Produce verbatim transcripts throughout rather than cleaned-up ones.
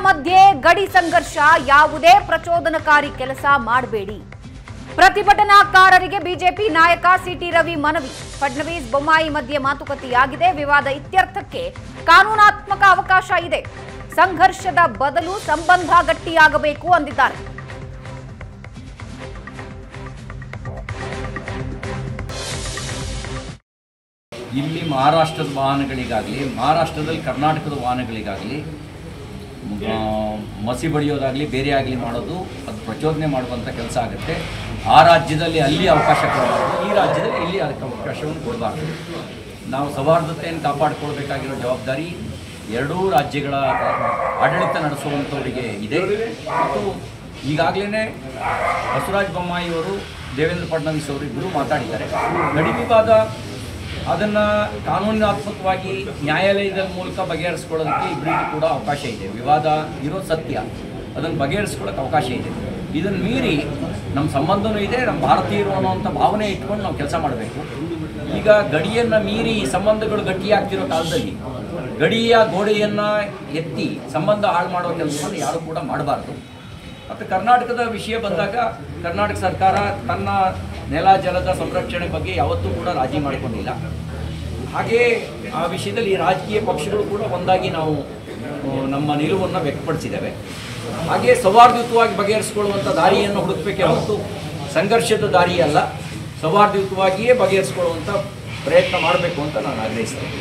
ಮಧ್ಯೆ ಗಡಿ ಸಂಘರ್ಷ, ಯಾವುದೇ ಪ್ರಚೋದನಕಾರಿ ಕೆಲಸ ಮಾಡಬೇಡಿ. ಪ್ರತಿಭಟನಾಕಾರರಿಗೆ ಬಿಜೆಪಿ ನಾಯಕ ಸಿಟಿ ರವಿ ಮನವಿ. ಫಡ್ನವೀಸ್ ಬೊಮ್ಮಾಯಿ ಮಧ್ಯೆ ಮಾತುಕತೆಯಾಗಿದೆ. ವಿವಾದ ಇತ್ಯರ್ಥಕ್ಕೆ ಕಾನೂನಾತ್ಮಕ ಅವಕಾಶ ಇದೆ. ಸಂಘರ್ಷದ ಬದಲು ಸಂಬಂಧ ಗಟ್ಟಿಯಾಗಬೇಕು ಅಂದಿದ್ದಾರೆ. ಇಲ್ಲಿ ಮಹಾರಾಷ್ಟ್ರದ ವಾಹನಗಳಿಗಾಗಲಿ, ಮಹಾರಾಷ್ಟ್ರದಲ್ಲಿ ಕರ್ನಾಟಕದ ವಾಹನಗಳಿಗಾಗಲಿ ಮಸಿ ಬಡಿಯೋದಾಗಲಿ ಬೇರೆ ಆಗಲಿ ಮಾಡೋದು ಅದು ಪ್ರಚೋದನೆ ಮಾಡುವಂಥ ಕೆಲಸ ಆಗುತ್ತೆ. ಆ ರಾಜ್ಯದಲ್ಲಿ ಅಲ್ಲಿ ಅವಕಾಶ ಕೊಡಬಾರ್ದು, ಈ ರಾಜ್ಯದಲ್ಲಿ ಇಲ್ಲಿ ಅದಕ್ಕೆ ಅವಕಾಶವನ್ನು ಕೊಡಬಾರ್ದು. ನಾವು ಸೌಹಾರ್ದತೆಯನ್ನು ಕಾಪಾಡಿಕೊಳ್ಬೇಕಾಗಿರೋ ಜವಾಬ್ದಾರಿ ಎರಡೂ ರಾಜ್ಯಗಳ ಆಡಳಿತ ನಡೆಸುವಂಥವರಿಗೆ ಇದೆ. ಮತ್ತು ಈಗಾಗಲೇ ಬಸವರಾಜ ಬೊಮ್ಮಾಯಿಯವರು ದೇವೇಂದ್ರ ಫಡ್ನವೀಸ್ ಅವರು ಇಬ್ಬರು ಮಾತಾಡಿದ್ದಾರೆ. ಗಡಿ ವಿವಾದ ಅದನ್ನು ಕಾನೂನಾತ್ಮಕವಾಗಿ ನ್ಯಾಯಾಲಯದ ಮೂಲಕ ಬಗೆಹರಿಸ್ಕೊಳ್ಳೋದಕ್ಕೆ ಇಬ್ಬರಿಗೂ ಕೂಡ ಅವಕಾಶ ಇದೆ. ವಿವಾದ ಇರೋ ಸತ್ಯ, ಅದನ್ನು ಬಗೆಹರಿಸ್ಕೊಳ್ಳೋಕೆ ಅವಕಾಶ ಇದೆ. ಇದನ್ನು ಮೀರಿ ನಮ್ಮ ಸಂಬಂಧವೂ ಇದೆ, ನಮ್ಮ ಭಾರತೀಯರು ಅನ್ನೋವಂಥ ಭಾವನೆ ಇಟ್ಕೊಂಡು ನಾವು ಕೆಲಸ ಮಾಡಬೇಕು. ಈಗ ಗಡಿಯನ್ನು ಮೀರಿ ಸಂಬಂಧಗಳು ಗಟ್ಟಿಯಾಗ್ತಿರೋ ಕಾಲದಲ್ಲಿ ಗಡಿಯ ಗೋಡೆಯನ್ನು ಎತ್ತಿ ಸಂಬಂಧ ಹಾಳು ಮಾಡೋ ಕೆಲಸವನ್ನು ಯಾರೂ ಕೂಡ ಮಾಡಬಾರ್ದು. ಮತ್ತು ಕರ್ನಾಟಕದ ವಿಷಯ ಬಂದಾಗ ಕರ್ನಾಟಕ ಸರ್ಕಾರ ತನ್ನ ನೆಲ ಜಲದ ಸಂರಕ್ಷಣೆ ಬಗ್ಗೆ ಯಾವತ್ತೂ ಕೂಡ ರಾಜಿ ಮಾಡಿಕೊಂಡಿಲ್ಲ. ಹಾಗೇ ಆ ವಿಷಯದಲ್ಲಿ ರಾಜಕೀಯ ಪಕ್ಷಗಳು ಕೂಡ ಒಂದಾಗಿ ನಾವು ನಮ್ಮ ನಿಲುವನ್ನು ವ್ಯಕ್ತಪಡಿಸಿದ್ದೇವೆ. ಹಾಗೆ ಸೌಹಾರ್ದಯುತವಾಗಿ ಬಗೆಹರಿಸಿಕೊಳ್ಳುವಂಥ ದಾರಿಯನ್ನು ಹುಡುಕಬೇಕೆ ಹೊರತು ಸಂಘರ್ಷದ ದಾರಿ ಅಲ್ಲ, ಸೌಹಾರ್ದಯುತವಾಗಿಯೇ ಬಗೆಹರಿಸಿಕೊಳ್ಳುವಂಥ ಪ್ರಯತ್ನ ಮಾಡಬೇಕು ಅಂತ ನಾನು ಆಗ್ರಹಿಸ್ತೇನೆ.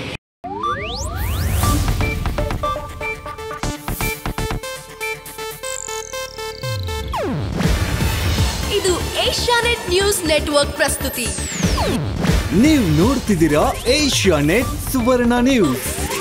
ಇದು ಏಷ್ಯಾನೆಟ್ ನ್ಯೂಸ್ ನೆಟ್ವರ್ಕ್ ಪ್ರಸ್ತುತಿ. ನೀವು ನೋಡ್ತಿದ್ದೀರಾ ಏಷ್ಯಾನೆಟ್ ಸುವರ್ಣ ನ್ಯೂಸ್.